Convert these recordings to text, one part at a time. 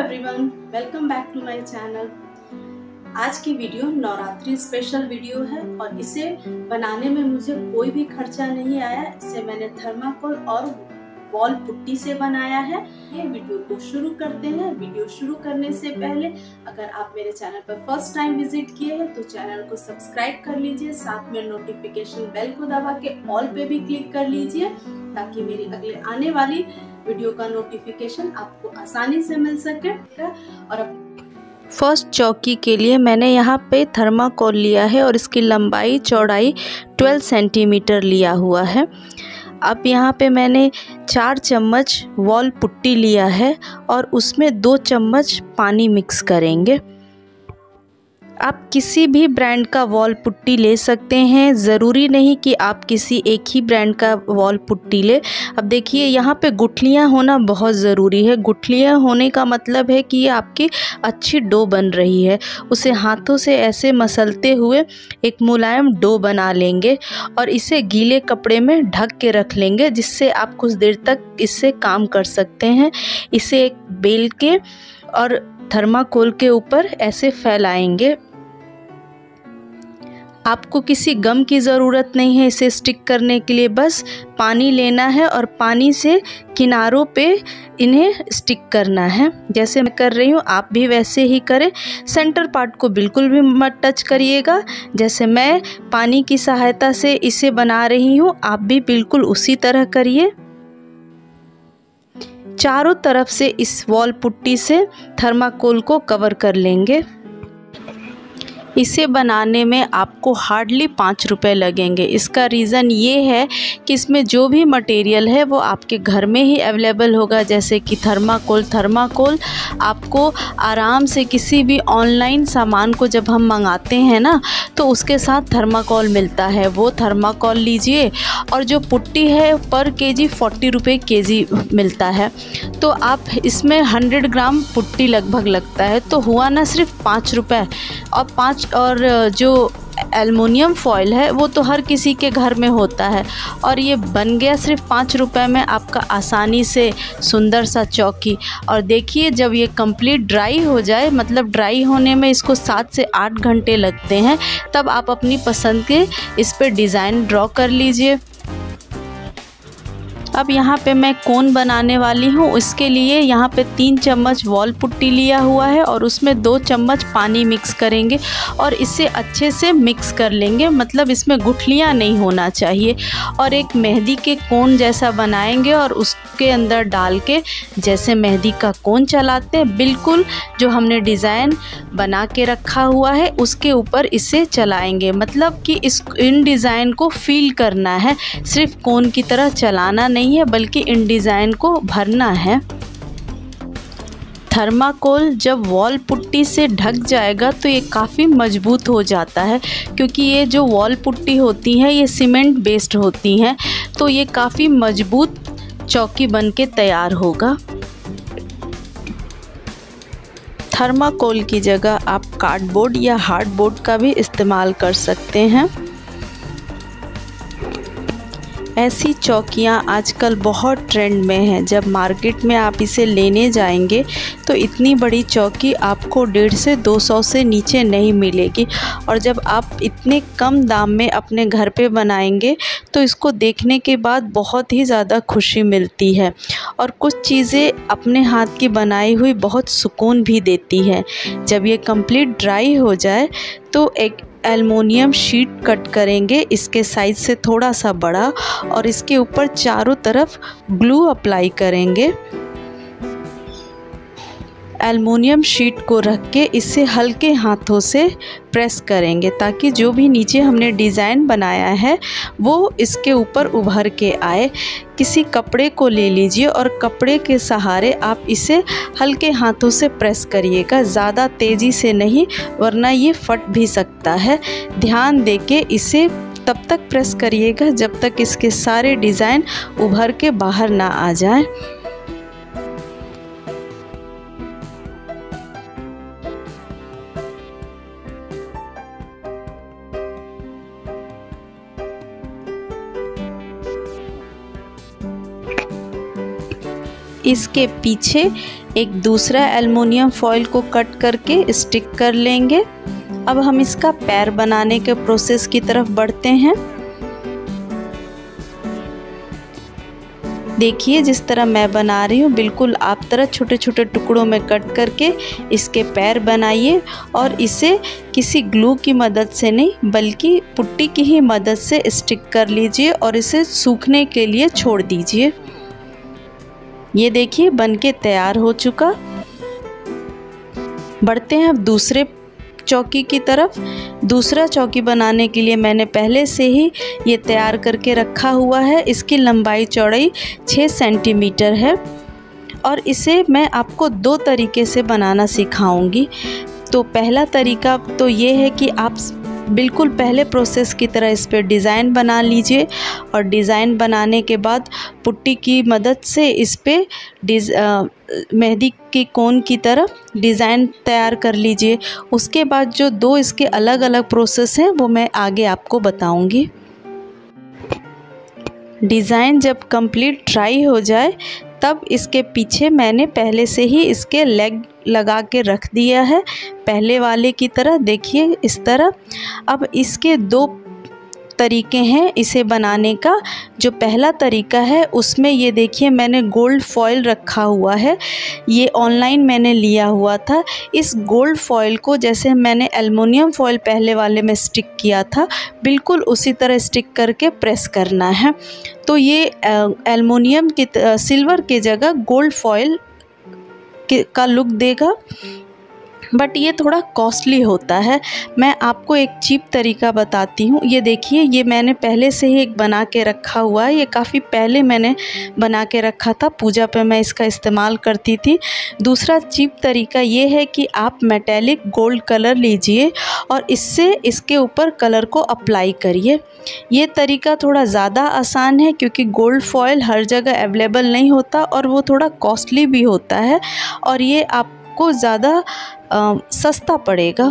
Everyone, welcome back to my channel. आज की video Navratri special video है और इसे बनाने में मुझे कोई भी खर्चा नहीं आया। इसे मैंने थर्माकोल और वॉल पुट्टी से बनाया है। ये वीडियो को शुरू करते हैं। वीडियो शुरू करने से पहले अगर आप मेरे चैनल पर फर्स्ट टाइम विजिट किए हैं तो चैनल को सब्सक्राइब कर लीजिए, साथ में नोटिफिकेशन बेल को दबा के ऑल पे भी क्लिक कर लीजिए ताकि मेरी अगले आने वाली वीडियो का नोटिफिकेशन आपको आसानी से मिल सके। और फर्स्ट चौकी के लिए मैंने यहाँ पे थर्माकोल लिया है और इसकी लंबाई चौड़ाई 12 सेंटीमीटर लिया हुआ है। अब यहाँ पे मैंने 4 चम्मच वॉल पुट्टी लिया है और उसमें 2 चम्मच पानी मिक्स करेंगे। आप किसी भी ब्रांड का वॉल पुट्टी ले सकते हैं, ज़रूरी नहीं कि आप किसी एक ही ब्रांड का वॉल पुट्टी ले। अब देखिए यहाँ पे गुठलियाँ होना बहुत ज़रूरी है। गुठलियाँ होने का मतलब है कि ये आपकी अच्छी डो बन रही है। उसे हाथों से ऐसे मसलते हुए एक मुलायम डो बना लेंगे और इसे गीले कपड़े में ढक के रख लेंगे, जिससे आप कुछ देर तक इससे काम कर सकते हैं। इसे एक बेल के और थर्माकोल के ऊपर ऐसे फैलाएंगे। आपको किसी गम की ज़रूरत नहीं है इसे स्टिक करने के लिए, बस पानी लेना है और पानी से किनारों पे इन्हें स्टिक करना है। जैसे मैं कर रही हूँ आप भी वैसे ही करें। सेंटर पार्ट को बिल्कुल भी मत टच करिएगा। जैसे मैं पानी की सहायता से इसे बना रही हूँ, आप भी बिल्कुल उसी तरह करिए। चारों तरफ से इस वॉल पुट्टी से थर्माकोल को कवर कर लेंगे। इसे बनाने में आपको हार्डली 5 रुपए लगेंगे। इसका रीज़न ये है कि इसमें जो भी मटेरियल है वो आपके घर में ही अवेलेबल होगा। जैसे कि थर्माकोल आपको आराम से किसी भी ऑनलाइन सामान को जब हम मंगाते हैं ना तो उसके साथ थर्माकोल मिलता है, वो थर्माकोल लीजिए। और जो पुट्टी है पर केजी 40 रुपये केजी मिलता है, तो आप इसमें 100 ग्राम पुट्टी लगभग लगता है। तो हुआ ना सिर्फ 5 रुपये। और जो एल्युमिनियम फॉइल है वो तो हर किसी के घर में होता है और ये बन गया सिर्फ 5 रुपए में आपका आसानी से सुंदर सा चौकी। और देखिए जब ये कंप्लीट ड्राई हो जाए, मतलब ड्राई होने में इसको 7 से 8 घंटे लगते हैं, तब आप अपनी पसंद के इस पर डिज़ाइन ड्रॉ कर लीजिए। अब यहाँ पे मैं कोन बनाने वाली हूँ। उसके लिए यहाँ पे 3 चम्मच वॉल पुट्टी लिया हुआ है और उसमें 2 चम्मच पानी मिक्स करेंगे और इसे अच्छे से मिक्स कर लेंगे, मतलब इसमें गुठलियाँ नहीं होना चाहिए। और एक मेहंदी के कोन जैसा बनाएंगे और उसके अंदर डाल के जैसे मेहंदी का कोन चलाते हैं, बिल्कुल जो हमने डिज़ाइन बना के रखा हुआ है उसके ऊपर इसे चलाएँगे। मतलब कि इन डिज़ाइन को फील करना है, सिर्फ कोन की तरह चलाना नहीं है बल्कि इन डिज़ाइन को भरना है। थर्माकोल जब वॉल पुट्टी से ढक जाएगा तो ये काफ़ी मजबूत हो जाता है, क्योंकि ये जो वॉल पुट्टी होती हैं ये सीमेंट बेस्ड होती हैं, तो ये काफ़ी मजबूत चौकी बन के तैयार होगा। थर्माकोल की जगह आप कार्डबोर्ड या हार्डबोर्ड का भी इस्तेमाल कर सकते हैं। ऐसी चौकियाँ आजकल बहुत ट्रेंड में हैं। जब मार्केट में आप इसे लेने जाएंगे तो इतनी बड़ी चौकी आपको 150 से 200 से नीचे नहीं मिलेगी। और जब आप इतने कम दाम में अपने घर पे बनाएंगे तो इसको देखने के बाद बहुत ही ज़्यादा खुशी मिलती है। और कुछ चीज़ें अपने हाथ की बनाई हुई बहुत सुकून भी देती हैं। जब ये कंप्लीट ड्राई हो जाए तो एक एल्युमिनियम शीट कट करेंगे, इसके साइज से थोड़ा सा बड़ा, और इसके ऊपर चारों तरफ ग्लू अप्लाई करेंगे। एल्युमिनियम शीट को रख के इसे हल्के हाथों से प्रेस करेंगे ताकि जो भी नीचे हमने डिज़ाइन बनाया है वो इसके ऊपर उभर के आए। किसी कपड़े को ले लीजिए और कपड़े के सहारे आप इसे हल्के हाथों से प्रेस करिएगा, ज़्यादा तेज़ी से नहीं वरना ये फट भी सकता है। ध्यान देके इसे तब तक प्रेस करिएगा जब तक इसके सारे डिज़ाइन उभर के बाहर ना आ जाए। इसके पीछे एक दूसरा एल्युमिनियम फॉइल को कट करके स्टिक कर लेंगे। अब हम इसका पैर बनाने के प्रोसेस की तरफ बढ़ते हैं। देखिए जिस तरह मैं बना रही हूँ बिल्कुल आप तरह छोटे छोटे टुकड़ों में कट करके इसके पैर बनाइए और इसे किसी ग्लू की मदद से नहीं बल्कि पुट्टी की ही मदद से स्टिक कर लीजिए और इसे सूखने के लिए छोड़ दीजिए। ये देखिए बनके तैयार हो चुका। बढ़ते हैं अब दूसरे चौकी की तरफ। दूसरा चौकी बनाने के लिए मैंने पहले से ही ये तैयार करके रखा हुआ है। इसकी लंबाई चौड़ाई 6 सेंटीमीटर है और इसे मैं आपको 2 तरीके से बनाना सिखाऊंगी। तो पहला तरीका तो ये है कि आप बिल्कुल पहले प्रोसेस की तरह इस पर डिज़ाइन बना लीजिए और डिज़ाइन बनाने के बाद पुट्टी की मदद से इस पर मेहंदी के कोन की तरफ डिज़ाइन तैयार कर लीजिए। उसके बाद जो 2 इसके अलग अलग प्रोसेस हैं वो मैं आगे आपको बताऊंगी। डिज़ाइन जब कंप्लीट ड्राई हो जाए तब इसके पीछे मैंने पहले से ही इसके लेग लगा के रख दिया है पहले वाले की तरह। देखिए इस तरह। अब इसके 2 तरीके हैं इसे बनाने का। जो पहला तरीका है उसमें ये देखिए मैंने गोल्ड फॉइल रखा हुआ है। ये ऑनलाइन मैंने लिया हुआ था। इस गोल्ड फॉइल को जैसे मैंने एल्युमिनियम फॉइल पहले वाले में स्टिक किया था बिल्कुल उसी तरह स्टिक करके प्रेस करना है। तो ये एल्युमिनियम की सिल्वर की जगह गोल्ड फॉइल का लुक देगा, बट ये थोड़ा कॉस्टली होता है। मैं आपको एक चीप तरीका बताती हूँ। ये देखिए ये मैंने पहले से ही एक बना के रखा हुआ है। ये काफ़ी पहले मैंने बना के रखा था, पूजा पे मैं इसका इस्तेमाल करती थी। दूसरा चीप तरीका ये है कि आप मेटेलिक गोल्ड कलर लीजिए और इससे इसके ऊपर कलर को अप्लाई करिए। ये तरीका थोड़ा ज़्यादा आसान है क्योंकि गोल्ड फॉइल हर जगह अवेलेबल नहीं होता और वो थोड़ा कॉस्टली भी होता है और ये आपको ज़्यादा सस्ता पड़ेगा।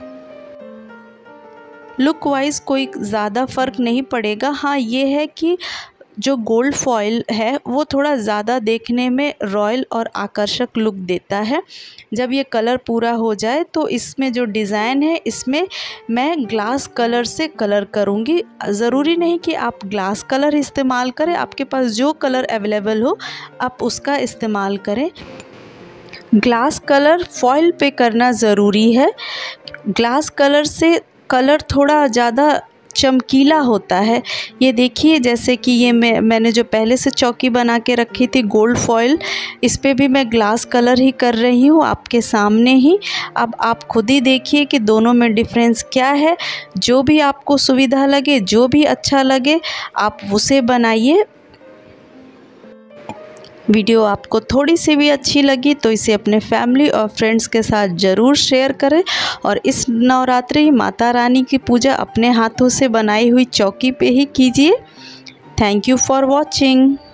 लुक वाइज कोई ज़्यादा फ़र्क नहीं पड़ेगा। हाँ ये है कि जो गोल्ड फॉइल है वो थोड़ा ज़्यादा देखने में रॉयल और आकर्षक लुक देता है। जब ये कलर पूरा हो जाए तो इसमें जो डिज़ाइन है इसमें मैं ग्लास कलर से कलर करूँगी। ज़रूरी नहीं कि आप ग्लास कलर इस्तेमाल करें, आपके पास जो कलर अवेलेबल हो आप उसका इस्तेमाल करें। ग्लास कलर फॉइल पे करना ज़रूरी है। ग्लास कलर से कलर थोड़ा ज़्यादा चमकीला होता है। ये देखिए जैसे कि ये मैंने जो पहले से चौकी बना के रखी थी गोल्ड फॉइल, इस पे भी मैं ग्लास कलर ही कर रही हूँ आपके सामने ही। अब आप खुद ही देखिए कि दोनों में डिफरेंस क्या है। जो भी आपको सुविधा लगे, जो भी अच्छा लगे आप उसे बनाइए। वीडियो आपको थोड़ी सी भी अच्छी लगी तो इसे अपने फैमिली और फ्रेंड्स के साथ ज़रूर शेयर करें और इस नवरात्रि माता रानी की पूजा अपने हाथों से बनाई हुई चौकी पे ही कीजिए। Thank you for watching.